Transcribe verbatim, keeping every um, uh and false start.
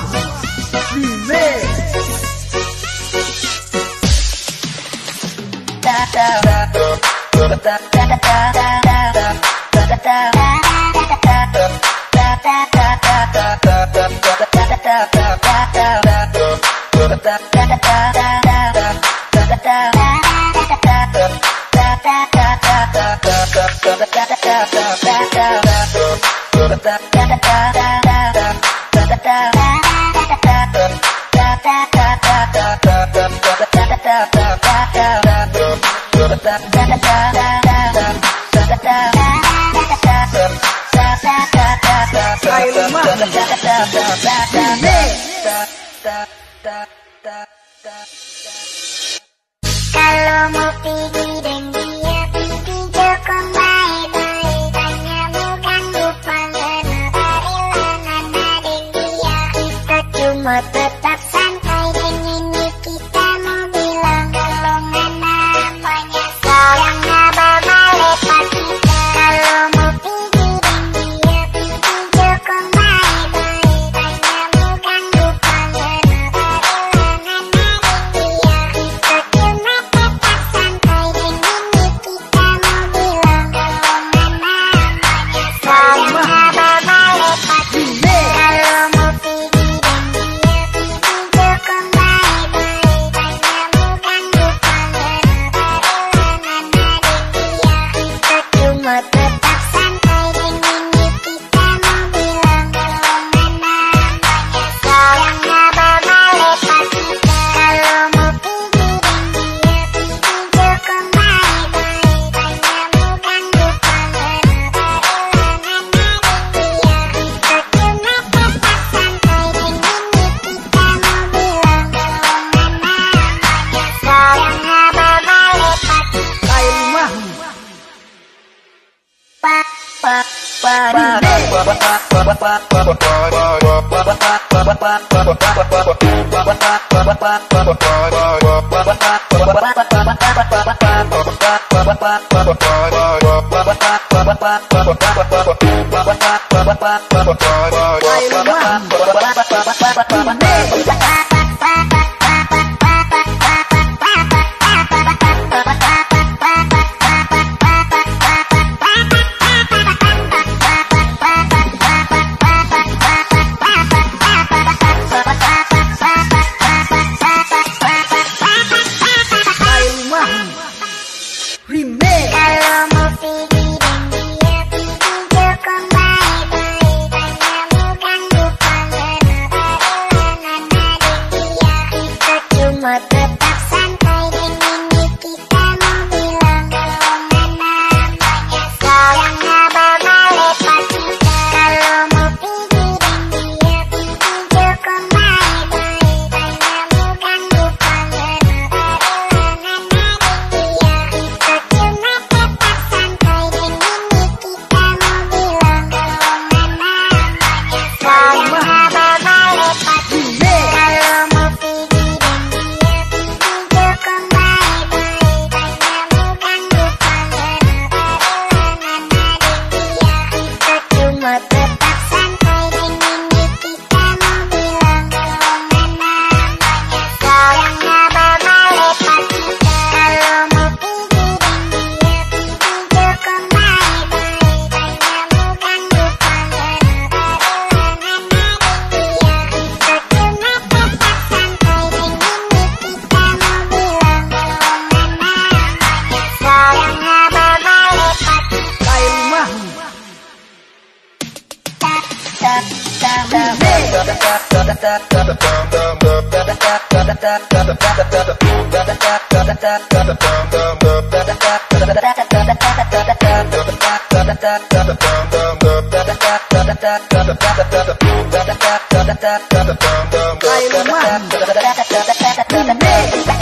Remix. Kalau mau pergi dan dia pergi Joko bye-bye. Tanya bukan lupa ngenarilangan dan dia. Kita cuma tetap santai dan ini kita mau bilang kalau namanya sayang ngabal melepas kita. Kalau mau pergi dan dia pergi Joko bye-bye. Tanya bukan lupa ngenarilangan dan dia. Kita cuma tetap santai dan ini kita mau bilang kalau namanya sayang ngabal melepas kita. Kalau mau pergi dan dia pergi Joko bye-bye. Tanya bukan lupa ngenarilangan dan dia. Kita cuma tetap santai dan ini kita mau bilang kalau namanya sayang ngabal melepas kita. Kalau mau pergi dan dia pergi Joko bye-bye. Tanya bukan lupa ngenarilangan dan dia. Kita cuma tetap santai dan ini kita mau bilang kalau namanya sayang ngabal melepas kita. Pa pa pa Remix. Kalau mau pergi dan dia pergi Joko bye-bye. Tanya bukan lupa ngenarilangan dan dia. Kita cuma tetap santai dan ini kita mau bilang kalau namanya sayang ngabal melepas kita. Kalau mau pergi dan dia pergi Joko bye-bye. Tanya bukan lupa ngenarilangan dan dia. Kita cuma tetap santai dan ini kita mau bilang kalau namanya sayang ngabal melepas kita. Kalau mau pergi dan dia pergi Joko bye-bye. Tanya bukan lupa ngenarilangan dan dia. Kita cuma tetap santai dan ini kita mau bilang kalau namanya sayang ngabal melepas kita. Kalau mau pergi dan dia pergi Joko bye-bye. Tanya bukan lupa ngenarilangan dan dia. Kita cuma tetap santai dan ini kita mau bilang kalau namanya sayang ngabal melepas kita. Remix.